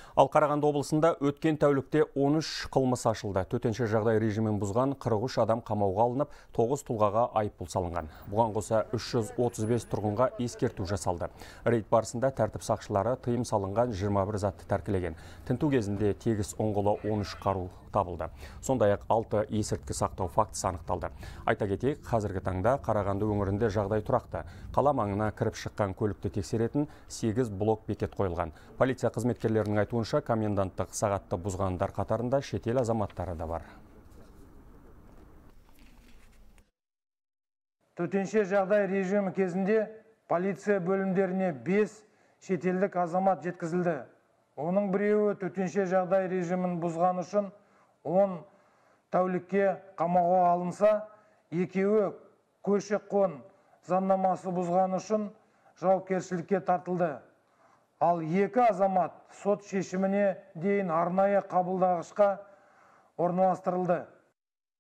Ал Қарағанды облысында өткен тәулікте 13 қылмыс ашылды. Төтенше жағдай режимін бұзған 43 адам қамауға алынып, 9 тұлғаға айыппұл салынған. Бұған қоса 335 тұрғынға ескерту жасалды. Рейд барысында тәртіп сақшылары тыйым салынған 21 затты тәркілеген. Тінту кезінде тегіс оңғылы 13 қару табылды. Сондай-ақ 6 есірткі сақтау фактісі анықталды. Айта кетейік, қазіргі таңда Қарағанды өңірінде жағдай тұрақты. Қала маңына кіріп шыққан көлікті тексеретін 8 блок бекет қойылған. Полиция қызметкерлерінің айтуынша, коменданттық сағатты бұзғандар қатарында шетел азаматтары да бар. Төтенше жағдай режимі кезінде полиция бөлімдеріне 5 шетелдік азамат жеткізілді. Оның біреуі төтенше жағдай режимін бұзған үшін 10 тәулікке қамауға алынса, екеуі көші-қон заңнамасы бұзған үшін жауапкершілікке тартылды. Ал 2 азамат сот шешіміне дейін арнайы қабылдағышқа орналастырылды.